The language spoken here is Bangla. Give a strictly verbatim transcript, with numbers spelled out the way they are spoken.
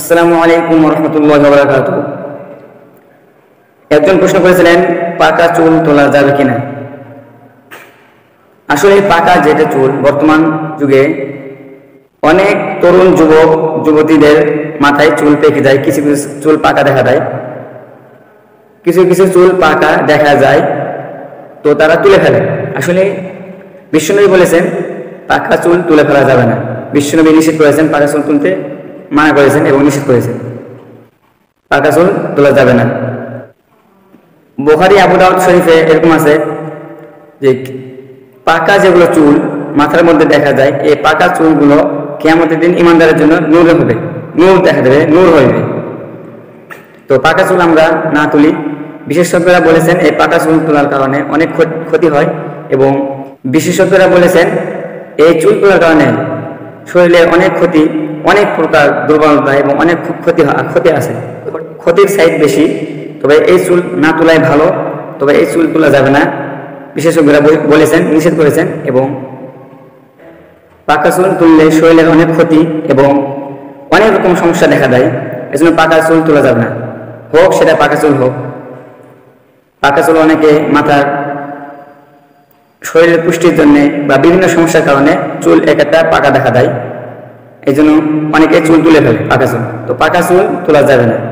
আসসালামু আলাইকুম ওয়া রাহমাতুল্লাহি ওয়া বারাকাতুহু। একজন প্রশ্ন করেছিলেন পাকা চুল তোলা যাবে কিনা। আসলে পাকা যেটা চুল বর্তমান যুগে অনেক তরুণ যুবক যুবতীদের মাথায় চুল পেকে যায়, কিছু কিছু চুল পাকা দেখা যায়, কিছু কিছু চুল পাকা দেখা যায় তো তারা তুলে ফেলে। আসলে বিশ্বনবী বলেছেন পাকা চুল তুলে ফেলা যাবে না। বিশ্বনবী নিষেধ করেছেন, পাকা চুল তুলতে মানা করেছেন এবং নিষেধ করেছেন, পাকা চুল তোলা যাবে না। বুখারী আবু দাউদ শরীফে এরকম আছে যে পাকা যেগুলো চুল মাথার মধ্যে দেখা যায়, এই পাকা চুলগুলো কিয়ামতের দিন ইমানদারের জন্য নূর হবে, নূর দেখা দেবে, নূর হইবে। তো পাকা চুল আমরা না তুলি। বিশেষজ্ঞরা বলেছেন এই পাকা চুল তোলার কারণে অনেক ক্ষতি হয় এবং বিশেষজ্ঞরা বলেছেন এই চুল তোলার কারণে শরীরে অনেক ক্ষতি, অনেক প্রকার দুর্বলতা এবং অনেক ক্ষতি ক্ষতি আছে, ক্ষতির সাইড বেশি। তবে এই চুল না তোলাই ভালো, তবে এই চুল তোলা যাবে না। বিশেষজ্ঞরা বলেছেন, নিষেধ করেছেন এবং পাকা চুল তুললে শরীরের অনেক ক্ষতি এবং অনেক রকম সমস্যা দেখা দেয়। এজন্য পাকা চুল তোলা যাবে না, হোক সেটা পাকা চুল হোক। পাকা চুল অনেকে মাথার শরীরের পুষ্টির জন্য বা বিভিন্ন সমস্যার কারণে চুল এক একটা পাকা দেখা দেয়, এই জন্য অনেকে চুল তুলে ফেলে পাকা চুল। তো পাকা চুল তোলা যাবে না।